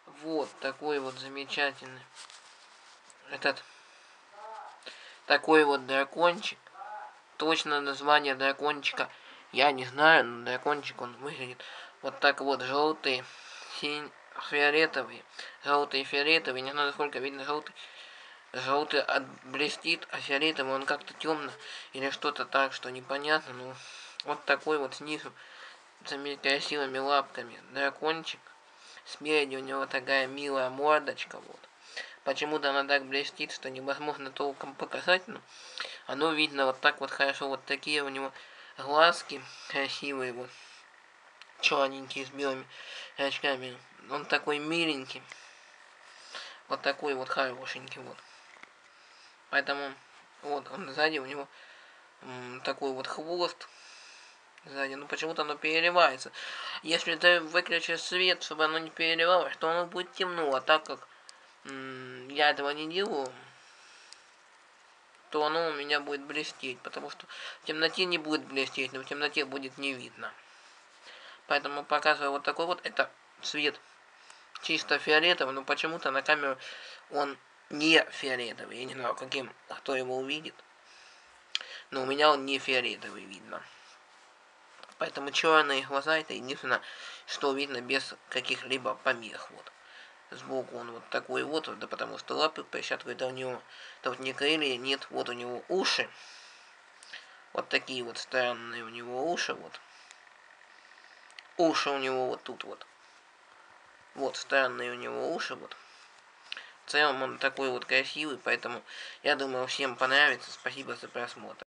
Вот такой вот замечательный такой вот дракончик. Точно название дракончика я не знаю, но дракончик он выглядит вот так вот: желтый, фиолетовый, желтый и фиолетовый. Не знаю, насколько видно желтый. Желтый блестит, а фиолетовый он как-то темно или что-то так, что непонятно. Ну, вот такой вот снизу с красивыми лапками дракончик. Спереди у него такая милая мордочка. Вот. Почему-то она так блестит, что невозможно толком показать, но оно видно вот так вот хорошо. Вот такие у него глазки красивые, вот черненькие с белыми очками. Он такой миленький. Вот такой вот хорошенький вот. Поэтому вот он сзади у него такой вот хвост сзади. Ну почему-то оно переливается. Если ты выключишь свет, чтобы оно не переливалось, то оно будет темно. А так как я этого не делаю, то оно у меня будет блестеть. Потому что в темноте не будет блестеть, но в темноте будет не видно. Поэтому показываю вот такой вот. Это цвет чисто фиолетовый, но почему-то на камеру он не фиолетовый. Я не знаю, каким, кто его увидит. Но у меня он не фиолетовый видно. Поэтому черные глаза — это единственное, что видно без каких-либо помех. Вот. Сбоку он вот такой вот, да потому что лапы перчаткой у него тут не крылья, нет, вот у него уши. Вот такие вот странные у него уши, вот. Уши у него вот тут вот. Вот странные у него уши, вот. В целом он такой вот красивый, поэтому я думаю, всем понравится. Спасибо за просмотр.